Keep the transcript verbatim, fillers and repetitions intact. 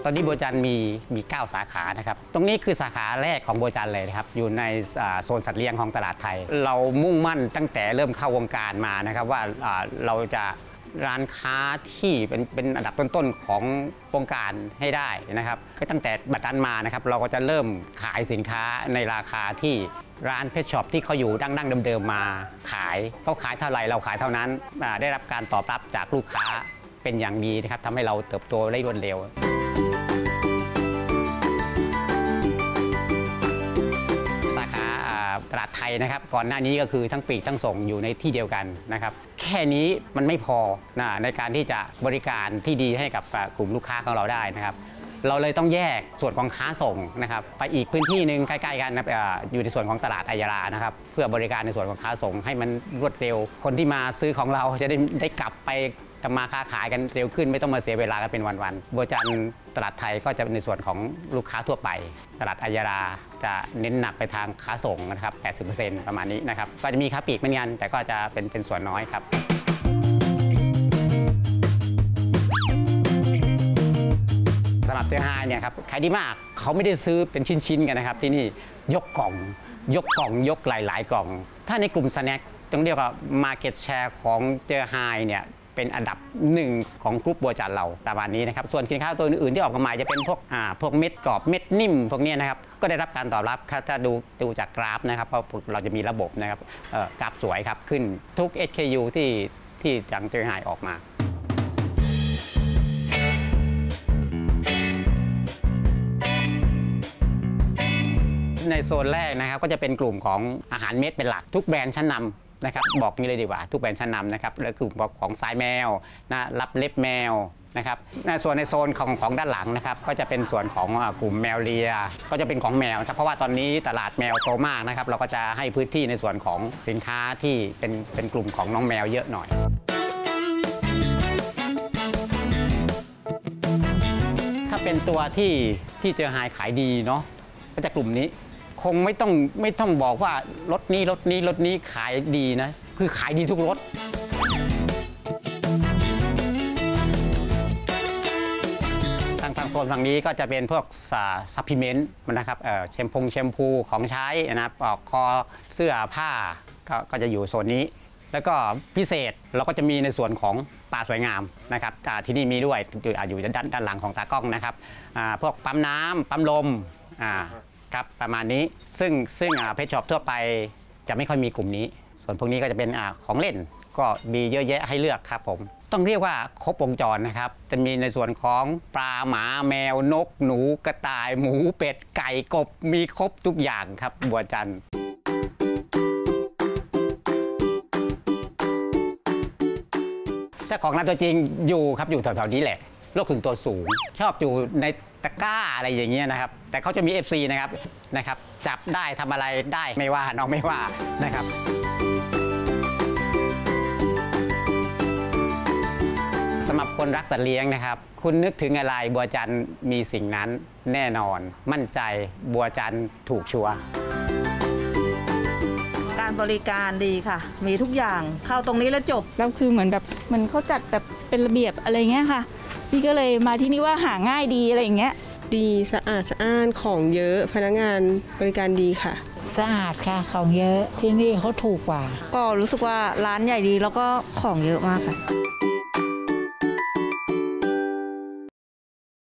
ตอนนี้บัวจันมีมีเก้าสาขานะครับตรงนี้คือสาขาแรกของบัวจันเลยนะครับอยู่ในโซนสัตว์เลี้ยงของตลาดไทยเรามุ่งมั่นตั้งแต่เริ่มเข้าวงการมานะครับว่าเราจะร้านค้าที่เป็นเป็นอันดับต้นๆของวงการให้ได้นะครับก็ตั้งแต่บัดนั้นมานะครับเราก็จะเริ่มขายสินค้าในราคาที่ร้านเพชช็อปที่เขาอยู่ดั้งๆเดิมๆมาขายเขาขายเท่าไหร่เราขายเท่านั้นได้รับการตอบรับจากลูกค้าเป็นอย่างดีนะครับทำให้เราเติบโตได้รวดเร็วสาขาตลาดไทยนะครับก่อนหน้านี้ก็คือทั้งปลีกทั้งส่งอยู่ในที่เดียวกันนะครับแค่นี้มันไม่พอนะในการที่จะบริการที่ดีให้กับกลุ่มลูกค้าของเราได้นะครับเราเลยต้องแยกส่วนของค้าส่งนะครับไปอีกพื้นที่หนึ่งใกล้ๆกันนะอยู่ในส่วนของตลาดอัยรานะครับเพื่อบริการในส่วนของค้าส่งให้มันรวดเร็วคนที่มาซื้อของเราจะได้ได้กลับไปทำมาค้าขายกันเร็วขึ้นไม่ต้องมาเสียเวลากันเป็นวันๆบัวจันตลาดไทยก็จะเป็นในส่วนของลูกค้าทั่วไปตลาดอัยราจะเน้นหนักไปทางค้าส่งนะครับ แปดสิบเปอร์เซ็นต์ ประมาณนี้นะครับก็จะมีค้าปลีกเหมือนกันแต่ก็จะเป็นเป็นส่วนน้อยครับสำหรับเจ้าฮายเนี่ยครับขายดีมากเขาไม่ได้ซื้อเป็นชิ้นๆกันนะครับที่นี่ยกกล่องยกกล่องยกหลายๆกล่องถ้าในกลุ่มสแน็คต้องเรียกว่า Market Share ของเจอไฮเนี่ยเป็นอันดับหนึ่งของกลุ่มบัวจันเราประมาณนี้นะครับส่วนสินค้าตัวอื่นๆที่ออกมาใหม่จะเป็นพวกอ่าพวกเม็ดกรอบเม็ดนิ่มพวกนี้นะครับก็ได้รับการตอบรับถ้าดูดูจากกราฟนะครับเพราะเราจะมีระบบนะครับกราฟสวยครับขึ้นทุก เอส เค ยู ที่ที่จังเจอไฮออกมาในโซนแรกนะครับก็จะเป็นกลุ่มของอาหารเม็ดเป็นหลักทุกแบรนด์ชั้นนำนะครับบอกงี้เลยดีกว่าทุกแบรนด์ชั้นนำนะครับและกลุ่มของสายแมวนะรับเล็บแมวนะครับในส่วนในโซนของของด้านหลังนะครับก็จะเป็นส่วนของกลุ่มแมวเลียก็จะเป็นของแมวครับเพราะว่าตอนนี้ตลาดแมวโตมากนะครับเราก็จะให้พื้นที่ในส่วนของสินค้าที่เป็นเป็นกลุ่มของน้องแมวเยอะหน่อยถ้าเป็นตัวที่ที่เจอไฮขายดีเนาะก็จะกลุ่มนี้คงไม่ต้องไม่ต้องบอกว่ารถนี้รถนี้รถนี้ขายดีนะคือขายดีทุกรถทางทางโซนฝั่งนี้ก็จะเป็นพวกซัพพลีเมนต์นะครับแชมพูแชมพูของใช้นะครับปลอกคอเสื้อผ้าก็จะอยู่โซนนี้แล้วก็พิเศษเราก็จะมีในส่วนของปลาสวยงามนะครับที่นี่มีด้วยอยู่ด้านด้านหลังของตากล้องนะครับพวกปั๊มน้ำปั๊มลมครับประมาณนี้ซึ่งซึ่งเพชช็อปทั่วไปจะไม่ค่อยมีกลุ่มนี้ส่วนพวกนี้ก็จะเป็นอของเล่นก็มีเยอะแยะให้เลือกครับผมต้องเรียกว่าครบวงจรนะครับจะมีในส่วนของปลาหมาแมวนกหนูกระต่ายหมูเป็ดไก่กบมีครบทุกอย่างครับบัวจันเจ้าของร้านตัวจริงอยู่ครับอยู่แถวๆนี้แหละโรคถึงตัวสูงชอบอยู่ในตะกร้าอะไรอย่างเงี้ยนะครับแต่เขาจะมี เอฟ ซี นะครับนะครับจับได้ทำอะไรได้ไม่ว่าน้องไม่ว่านะครับสำหรับคนรักสัตว์เลี้ยงนะครับคุณนึกถึงอะไรบัวจันมีสิ่งนั้นแน่นอนมั่นใจบัวจันถูกชัวร์การบริการดีค่ะมีทุกอย่างเข้าตรงนี้แล้วจบแล้วคือเหมือนแบบเหมือนเขาจัดแบบเป็นระเบียบอะไรเงี้ยค่ะพี่ก็เลยมาที่นี่ว่าหาง่ายดีอะไรอย่างเงี้ยดีสะอาดสะอ้านของเยอะพนักงานบริการดีค่ะสะอาดค่ะของเยอะที่นี่เขาถูกกว่าก็รู้สึกว่าร้านใหญ่ดีแล้วก็ของเยอะมากค่ะ